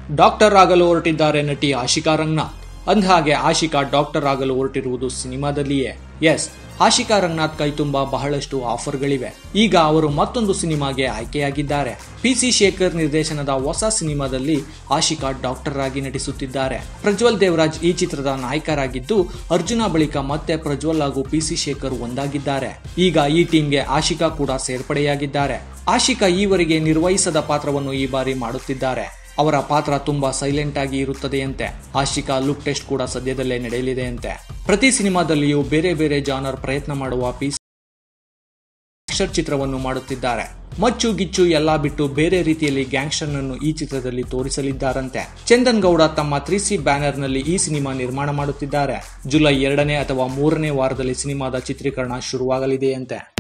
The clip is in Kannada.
ಡಾಕ್ಟರ್ ಆಗಲು ಹೊರಟಿದ್ದಾರೆ ನಟಿ ಆಶಿಕಾ ರಂಗನಾಥ್. ಅಂದಹಾಗೆ ಆಶಿಕಾ ಡಾಕ್ಟರ್ ಆಗಲು ಹೊರಟಿರುವುದು ಸಿನಿಮಾದಲ್ಲಿಯೇ. ಎಸ್, ಆಶಿಕಾ ರಂಗನಾಥ್ ಕೈ ತುಂಬಾ ಬಹಳಷ್ಟು ಆಫರ್ಗಳಿವೆ. ಈಗ ಅವರು ಮತ್ತೊಂದು ಸಿನಿಮಾಗೆ ಆಯ್ಕೆಯಾಗಿದ್ದಾರೆ. PC ಶೇಖರ್ ನಿರ್ದೇಶನದ ಹೊಸ ಸಿನಿಮಾದಲ್ಲಿ ಆಶಿಕಾ ಡಾಕ್ಟರ್ ಆಗಿ ನಟಿಸುತ್ತಿದ್ದಾರೆ. ಪ್ರಜ್ವಲ್ ದೇವರಾಜ್ ಈ ಚಿತ್ರದ ನಾಯಕರಾಗಿದ್ದು, ಅರ್ಜುನ ಬಳಿಕ ಮತ್ತೆ ಪ್ರಜ್ವಲ್ ಹಾಗೂ PC ಶೇಖರ್ ಒಂದಾಗಿದ್ದಾರೆ. ಈಗ ಈ ಟೀಮ್ಗೆ ಆಶಿಕಾ ಕೂಡ ಸೇರ್ಪಡೆಯಾಗಿದ್ದಾರೆ. ಆಶಿಕಾ ಈವರೆಗೆ ನಿರ್ವಹಿಸದ ಪಾತ್ರವನ್ನು ಈ ಬಾರಿ ಮಾಡುತ್ತಿದ್ದಾರೆ. ಅವರ ಪಾತ್ರ ತುಂಬಾ ಸೈಲೆಂಟ್ ಆಗಿ ಇರುತ್ತದೆಯಂತೆ. ಆಶಿಕಾ ಲುಕ್ ಟೆಸ್ಟ್ ಕೂಡ ಸದ್ಯದಲ್ಲೇ ನಡೆಯಲಿದೆಯಂತೆ. ಪ್ರತಿ ಸಿನಿಮಾದಲ್ಲಿಯೂ ಬೇರೆ ಬೇರೆ ಜಾನರ್ ಪ್ರಯತ್ನ ಮಾಡುವ PC ಗ್ಯಾಂಗ್ಸ್ಟರ್ ಚಿತ್ರವನ್ನು ಮಾಡುತ್ತಿದ್ದಾರೆ. ಮಚ್ಚು ಗಿಚ್ಚು ಎಲ್ಲಾ ಬಿಟ್ಟು ಬೇರೆ ರೀತಿಯಲ್ಲಿ ಗ್ಯಾಂಗ್ಸ್ಟರ್ ನನ್ನು ಈ ಚಿತ್ರದಲ್ಲಿ ತೋರಿಸಲಿದ್ದಾರಂತೆ. ಚಂದನ್ ಗೌಡ ತಮ್ಮ 3C ಬ್ಯಾನರ್ ನಲ್ಲಿ ಈ ಸಿನಿಮಾ ನಿರ್ಮಾಣ ಮಾಡುತ್ತಿದ್ದಾರೆ. ಜುಲೈ 2ನೇ ಅಥವಾ 3ನೇ ವಾರದಲ್ಲಿ ಸಿನಿಮಾದ ಚಿತ್ರೀಕರಣ ಶುರುವಾಗಲಿದೆಯಂತೆ.